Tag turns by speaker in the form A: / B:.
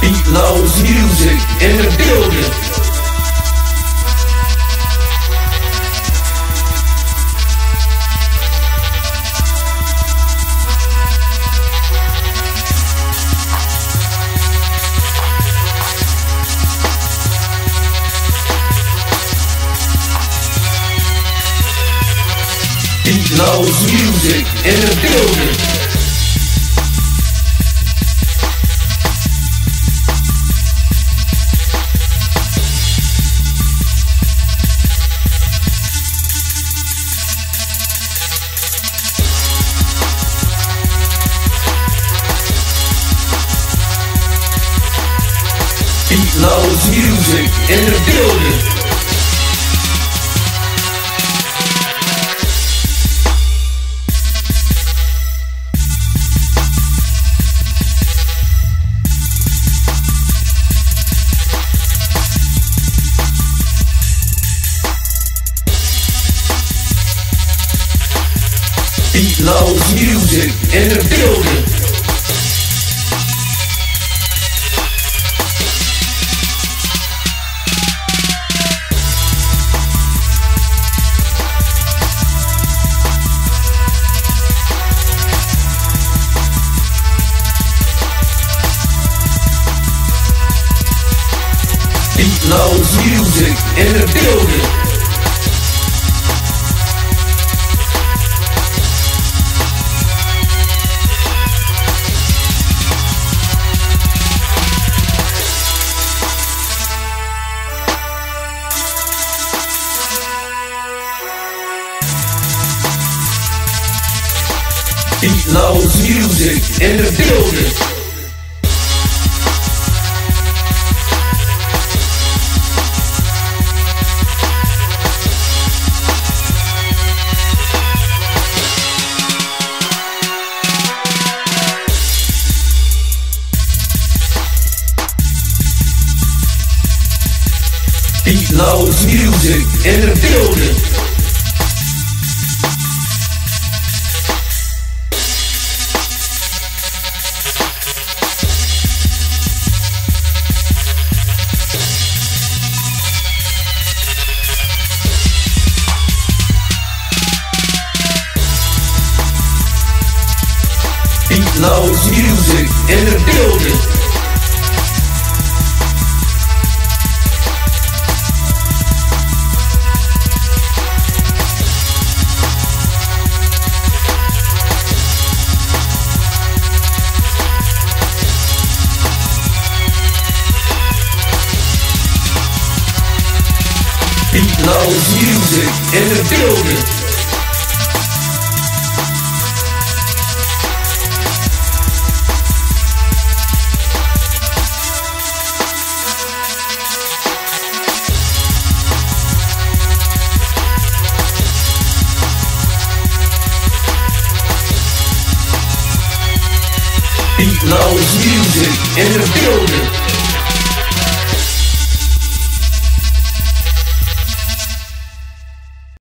A: Meatloaf's music in the building. Meatloaf's music in the building. Meatloaf's music in the building. Meatloaf's music in the building. Meatloaf's music in the building. Meatloaf's music in the building. Meatloaf's music in the building. Meatloaf's music in the building. Meatloaf's music in the building. Meatloaf's music in the building.